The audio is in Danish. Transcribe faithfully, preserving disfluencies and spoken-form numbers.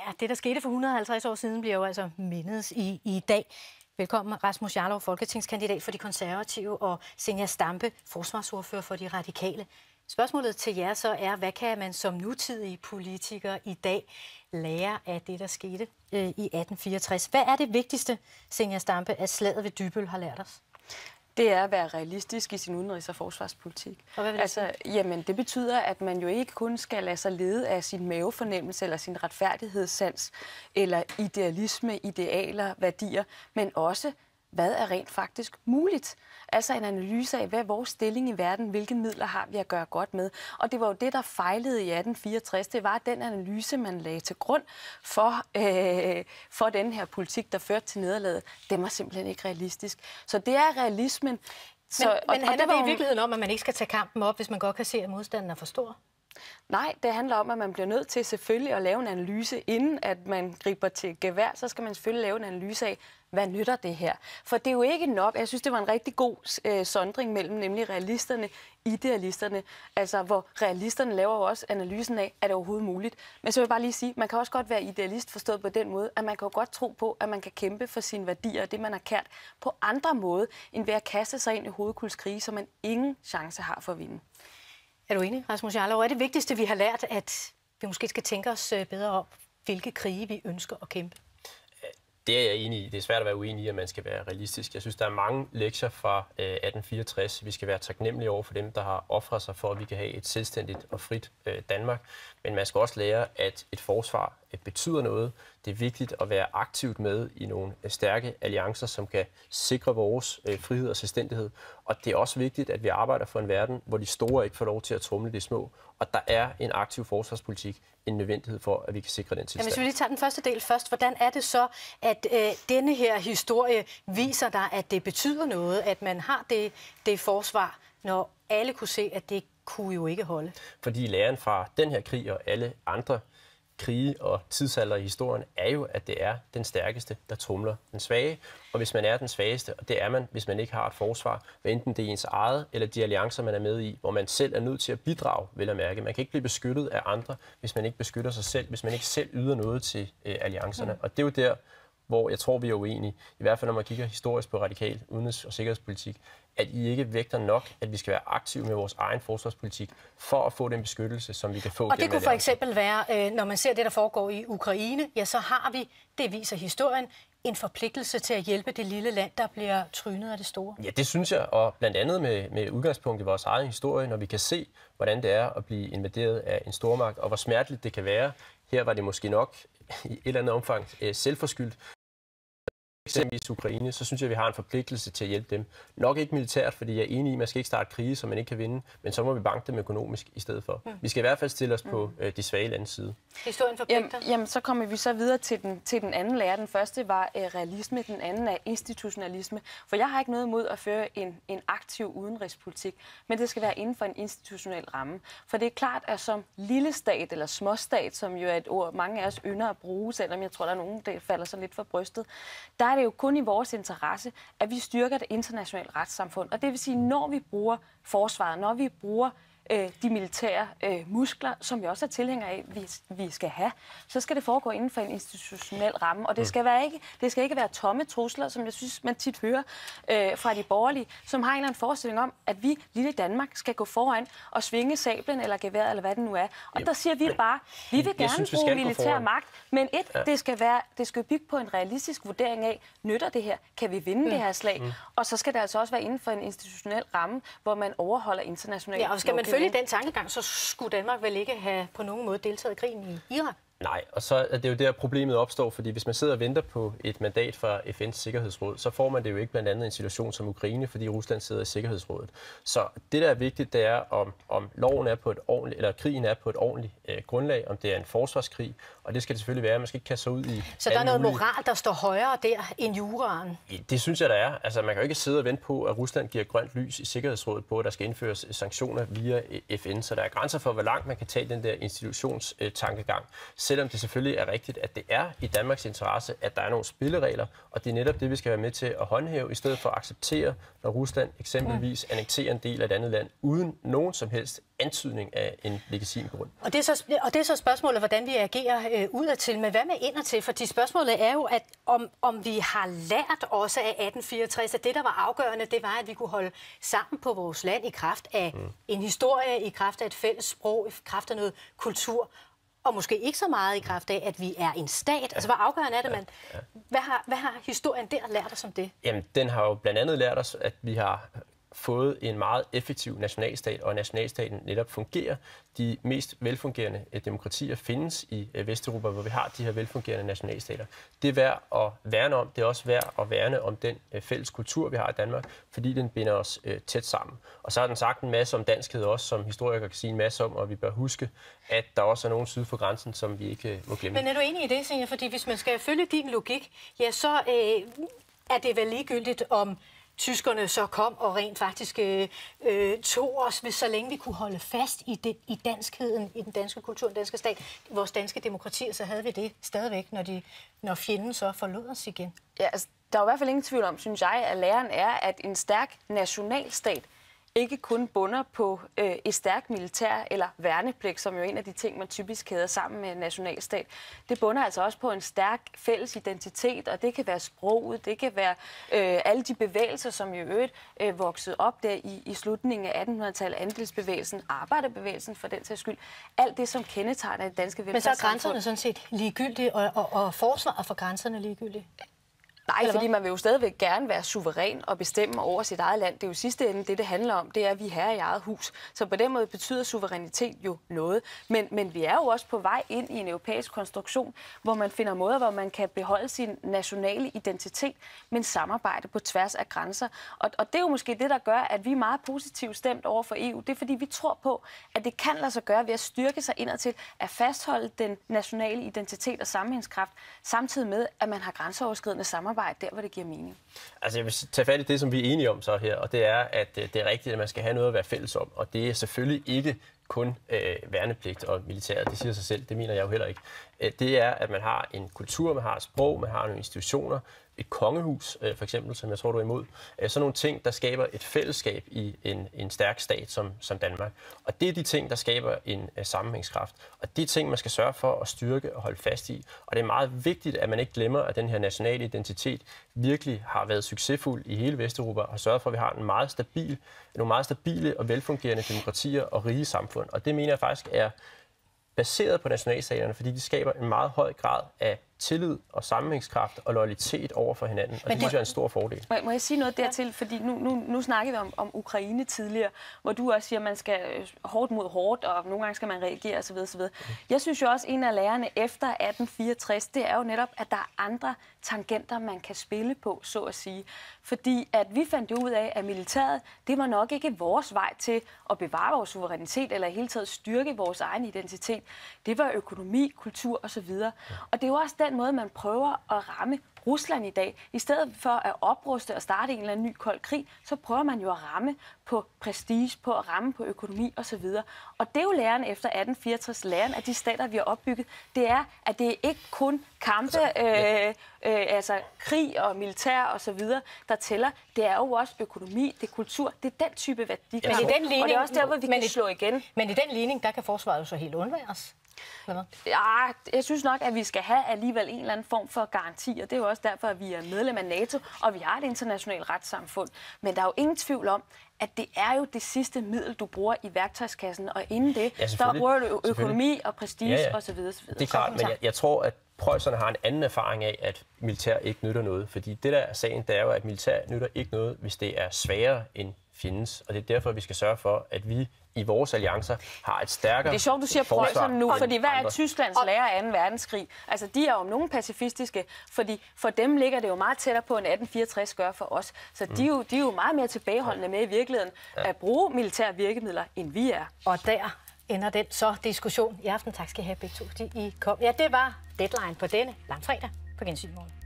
det, der skete for et hundrede og halvtreds år siden, bliver jo altså mindet i, i dag. Velkommen, Rasmus Jarlov, folketingskandidat for de konservative, og Zenia Stampe, forsvarsordfører for de radikale. Spørgsmålet til jer så er, hvad kan man som nutidig politiker i dag lære af det, der skete øh, i atten fireogtres? Hvad er det vigtigste, Zenia Stampe, at slaget ved Dybbøl har lært os? Det er at være realistisk i sin udenrigs- og forsvarspolitik. Og hvad vil det altså, jamen, det betyder, at man jo ikke kun skal lade sig lede af sin mavefornemmelse eller sin retfærdighedssans eller idealisme, idealer, værdier, men også hvad er rent faktisk muligt. Altså en analyse af, hvad er vores stilling i verden, hvilke midler har vi at gøre godt med. Og det var jo det, der fejlede i atten fireogtres. Det var den analyse, man lagde til grund for, øh, for den her politik, der førte til nederlaget. Den var simpelthen ikke realistisk. Så det er realismen. Så, men og, men handler og det det i virkeligheden om, at man ikke skal tage kampen op, hvis man godt kan se, at modstanden er for stor? Nej, det handler om, at man bliver nødt til selvfølgelig at lave en analyse, inden at man griber til gevær. Så skal man selvfølgelig lave en analyse af, hvad nytter det her? For det er jo ikke nok. Jeg synes, det var en rigtig god øh, sondring mellem nemlig realisterne, idealisterne. Altså, hvor realisterne laver jo også analysen af, er det overhovedet muligt. Men så vil jeg bare lige sige, man kan også godt være idealist forstået på den måde, at man kan jo godt tro på, at man kan kæmpe for sine værdier og det, man har kært på andre måder, end ved at kaste sig ind i hovedkuldskrige, så man ingen chance har for at vinde. Er du enig, Rasmus Jarlov? Er det vigtigste, vi har lært, at vi måske skal tænke os bedre om, hvilke krige vi ønsker at kæmpe? Det er jeg enig i. Det er svært at være uenig i, at man skal være realistisk. Jeg synes, der er mange lektier fra atten fireogtres. Vi skal være taknemmelige over for dem, der har ofret sig for, at vi kan have et selvstændigt og frit Danmark. Men man skal også lære, at et forsvar betyder noget. Det er vigtigt at være aktivt med i nogle stærke alliancer, som kan sikre vores frihed og selvstændighed. Og det er også vigtigt, at vi arbejder for en verden, hvor de store ikke får lov til at tromle de små. Og der er en aktiv forsvarspolitik en nødvendighed for, at vi kan sikre den tilstand. Ja, hvis vi lige tager den første del først, hvordan er det så, at øh, denne her historie viser dig, at det betyder noget, at man har det, det forsvar, når alle kunne se, at det kunne jo ikke holde? Fordi læren fra den her krig og alle andre krige og tidsalder i historien er jo, at det er den stærkeste, der tromler den svage. Og hvis man er den svageste, og det er man, hvis man ikke har et forsvar, hvad enten det er ens eget eller de alliancer, man er med i, hvor man selv er nødt til at bidrage, vil at mærke. Man kan ikke blive beskyttet af andre, hvis man ikke beskytter sig selv, hvis man ikke selv yder noget til øh, alliancerne. Mm. Og det er jo der, hvor jeg tror, vi er uenige, i hvert fald når man kigger historisk på radikal udenrigs- og sikkerhedspolitik, at I ikke vægter nok, at vi skal være aktive med vores egen forsvarspolitik for at få den beskyttelse, som vi kan få. Og det kunne for eksempel være, når man ser det, der foregår i Ukraine, ja, så har vi, det viser historien, en forpligtelse til at hjælpe det lille land, der bliver trynet af det store. Ja, det synes jeg, og blandt andet med, med udgangspunkt i vores egen historie, når vi kan se, hvordan det er at blive invaderet af en stormagt, og hvor smerteligt det kan være. Her var det måske nok i et eller andet omfang selvforskyldt. Eksempelvis Ukraine, så synes jeg, at vi har en forpligtelse til at hjælpe dem. Nok ikke militært, fordi jeg er enig i, at man skal ikke starte krige, som man ikke kan vinde, men så må vi banke dem økonomisk i stedet for. Mm. Vi skal i hvert fald stille os mm. på øh, de svage landes side. Historien forpligter. Jamen, jamen, så kommer vi så videre til den, til den anden lære. Den første var øh, realisme, den anden er institutionalisme. For jeg har ikke noget imod at føre en, en aktiv udenrigspolitik, men det skal være inden for en institutionel ramme. For det er klart, at som lille stat eller småstat, som jo er et ord, mange af os ynder at bruge, selvom jeg tror, der er nogen, der falder så lidt for brystet, der er det jo kun i vores interesse, at vi styrker det internationale retssamfund. Og det vil sige, når vi bruger forsvaret, når vi bruger øh, de militære øh, muskler, som vi også er tilhængere af, vi, vi skal have, så skal det foregå inden for en institutionel ramme. Og det skal, være ikke, det skal ikke være tomme trusler, som jeg synes, man tit hører øh, fra de borgerlige, som har en eller anden forestilling om, at vi, lille Danmark, skal gå foran og svinge sablen eller geværet, eller hvad det nu er. Og Jamen, der siger vi bare, vi vil gerne synes, vi bruge militær magt, men et, ja. det skal være, det skal bygge på en realistisk vurdering af, nytter det her, kan vi vinde mm. det her slag, mm. og så skal det altså også være inden for en institutionel ramme, hvor man overholder internationalt. Ja, og skal man følge den tankegang, så skulle Danmark vel ikke have på nogen måde deltaget i krigen i Irak? Nej, og så er det jo der, problemet opstår, fordi hvis man sidder og venter på et mandat fra F N's Sikkerhedsråd, så får man det jo ikke blandt andet en situation som Ukraine, fordi Rusland sidder i Sikkerhedsrådet. Så det, der er vigtigt, det er, om, om loven er på et ordentligt, eller krigen er på et ordentligt øh, grundlag, om det er en forsvarskrig, og det skal det selvfølgelig være. Man skal ikke kaste sig ud i... Så der er noget mulige... moral, der står højere der end juraen? Det synes jeg, der er. Altså, man kan jo ikke sidde og vente på, at Rusland giver grønt lys i Sikkerhedsrådet på, at der skal indføres sanktioner via F N, så der er grænser for, hvor langt man kan tage den der institutionstankegang. selvom det selvfølgelig er rigtigt, at det er i Danmarks interesse, at der er nogle spilleregler, og det er netop det, vi skal være med til at håndhæve, i stedet for at acceptere, når Rusland eksempelvis annekterer en del af et andet land, uden nogen som helst antydning af en legitim grund. Og det er så, og det er så spørgsmålet, hvordan vi agerer øh, udadtil, men hvad med indadtil? Fordi spørgsmålet er jo, at om, om vi har lært også af atten fireogtres, at det, der var afgørende, det var, at vi kunne holde sammen på vores land i kraft af mm. en historie, i kraft af et fælles sprog, i kraft af noget kultur, og måske ikke så meget i kraft af, at vi er en stat. Ja. Altså, hvor afgørende er det, man... Ja. Ja. Hvad, har, hvad har historien der lært os om det? Jamen, den har jo blandt andet lært os, at vi har fået en meget effektiv nationalstat, og nationalstaten netop fungerer. De mest velfungerende demokratier findes i Vesteuropa, hvor vi har de her velfungerende nationalstater. Det er værd at værne om. Det er også værd at værne om den fælles kultur, vi har i Danmark, fordi den binder os tæt sammen. Og så har den sagt en masse om danskhed også, som historikere kan sige en masse om, og vi bør huske, at der også er nogen syd for grænsen, som vi ikke må glemme. Men er du enig i det, Zenia? Fordi hvis man skal følge din logik, ja, så øh, er det vel ligegyldigt, om tyskerne så kom og rent faktisk øh, tog os, hvis så længe vi kunne holde fast i, det, i danskheden, i den danske kultur, den danske stat, vores danske demokratier, så havde vi det stadigvæk, når, de, når fjenden så forlod os igen. Ja, altså, der er i hvert fald ingen tvivl om, synes jeg, at læren er, at en stærk nationalstat ikke kun bunder på øh, et stærkt militær eller værnepligt, som jo er en af de ting, man typisk kæder sammen med en nationalstat. Det bunder altså også på en stærk fælles identitet, og det kan være sproget, det kan være øh, alle de bevægelser, som jo øvrigt øh, voksede op der i, i slutningen af attenhundredetallet, andelsbevægelsen, arbejderbevægelsen for den sags skyld. Alt det, som kendetegner det danske velfærdssamfund. Men så er grænserne sådan set ligegyldige, og, og, og forsvaret for grænserne ligegyldige? Nej, fordi man vil jo stadigvæk gerne være suveræn og bestemme over sit eget land. Det er jo sidste ende det, det handler om. Det er, at vi er herre i eget hus. Så på den måde betyder suverænitet jo noget. Men, men vi er jo også på vej ind i en europæisk konstruktion, hvor man finder måder, hvor man kan beholde sin nationale identitet, men samarbejde på tværs af grænser. Og, og det er jo måske det, der gør, at vi er meget positivt stemt over for E U. Det er, fordi vi tror på, at det kan lade sig gøre ved at styrke sig indadtil, at fastholde den nationale identitet og sammenhængskraft, samtidig med, at man har grænseoverskridende samarbejde der, hvor det giver mening. Altså, jeg vil tage fat i det, som vi er enige om så her, og det er, at det er rigtigt, at man skal have noget at være fælles om, og det er selvfølgelig ikke kun øh, værnepligt og militæret, det siger sig selv, det mener jeg jo heller ikke. Det er, at man har en kultur, man har et sprog, man har nogle institutioner, et kongehus, øh, for eksempel, som jeg tror, du er imod. Øh, sådan nogle ting, der skaber et fællesskab i en, en stærk stat som, som Danmark. Og det er de ting, der skaber en uh, sammenhængskraft. Og det er ting, man skal sørge for at styrke og holde fast i. Og det er meget vigtigt, at man ikke glemmer, at den her nationale identitet virkelig har været succesfuld i hele Vesteuropa og har sørget for, at vi har en meget stabil, nogle meget stabile og velfungerende demokratier og rige samfund. Og det mener jeg faktisk er baseret på nationalstaterne, fordi de skaber en meget høj grad af tillid og sammenhængskraft og loyalitet over for hinanden, og Men det synes jeg er en stor fordel. Må, må jeg sige noget dertil? Fordi nu, nu, nu snakkede vi om, om Ukraine tidligere, hvor du også siger, at man skal hårdt mod hårdt, og nogle gange skal man reagere osv. osv. Jeg synes jo også, at en af lærerne efter atten fireogtres, det er jo netop, at der er andre tangenter, man kan spille på, så at sige. Fordi at vi fandt ud af, at militæret, det var nok ikke vores vej til at bevare vores suverænitet, eller i hele taget styrke vores egen identitet. Det var økonomi, kultur osv. Og det er jo også den måde, man prøver at ramme Rusland i dag. I stedet for at opruste og starte en eller anden ny kold krig, så prøver man jo at ramme på prestige, på at ramme på økonomi osv. Og det er jo læren efter atten fireogtres, læren af de stater, vi har opbygget, det er, at det er ikke kun kampe, øh, øh, altså krig og militær osv., der tæller. Det er jo også økonomi, det er kultur, det er den type værdi. Men i den ligning, og det er også der, hvor vi kan i, slå igen. Men i den ligning, der kan forsvaret jo så helt undværes. Ja, jeg synes nok, at vi skal have alligevel en eller anden form for garanti, og det er jo også derfor, at vi er medlem af NATO, og vi har et internationalt retssamfund. Men der er jo ingen tvivl om, at det er jo det sidste middel, du bruger i værktøjskassen, og inden det, ja, der bruger du økonomi og prestige ja, ja. osv. Det er klart, men jeg, jeg tror, at preusserne har en anden erfaring af, at militær ikke nytter noget. Fordi det der er sagen, det er jo, at militær nytter ikke noget, hvis det er sværere end fjendens. Og det er derfor, vi skal sørge for, at vi i vores alliancer har et stærkere. Det er sjovt, du siger preusserne nu, fordi hvad er Tysklands lære af anden verdenskrig? Altså, de er jo nogen pacifistiske, fordi for dem ligger det jo meget tættere på, end atten fireogtres gør for os. Så de er jo, de er jo meget mere tilbageholdende med i virkeligheden at bruge militære virkemidler, end vi er. Og der ender den så diskussion i aften. Tak skal I have begge to, fordi I kom. Ja, det var deadline på denne langfredag på Gensyn i morgen.